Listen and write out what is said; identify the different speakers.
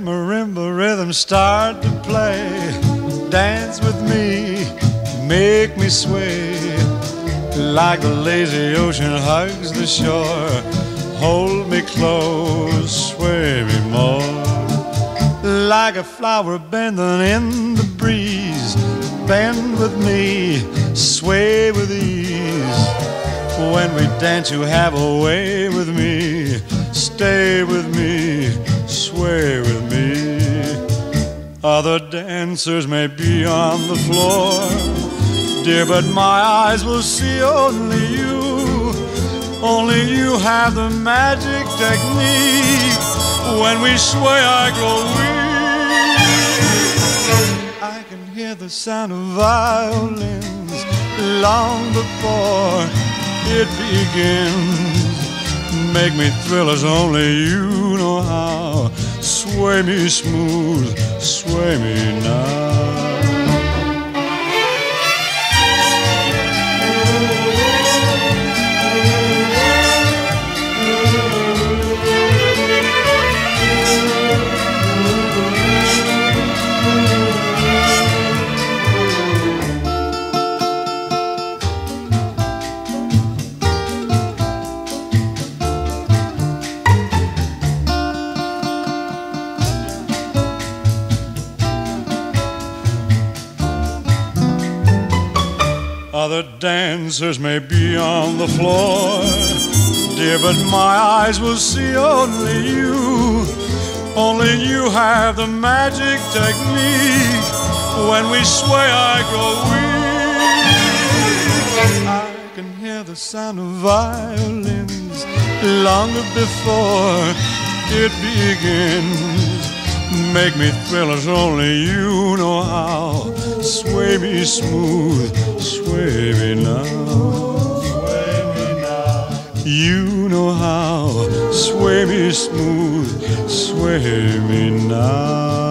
Speaker 1: marimba rhythm start to play. Dance with me, make me sway, like the lazy ocean hugs the shore. Hold me close, sway me more, like a flower bending in the breeze. Bend with me, sway with ease. When we dance you have a way with me. Stay with me, sway with me. Other dancers may be on the floor, dear, but my eyes will see only you. Only you have the magic technique. When we sway I grow weak. I can hear the sound of violins long before it begins. Make me thrill as only you know how. Sway me smooth, sway me now. Other dancers may be on the floor, dear, but my eyes will see only you. Only you have the magic technique. When we sway I grow weak. I can hear the sound of violins long before it begins. Make me thrill as only you know how. Sway me smooth, sway me now. Sway me now. You know how. Sway me smooth, sway me now.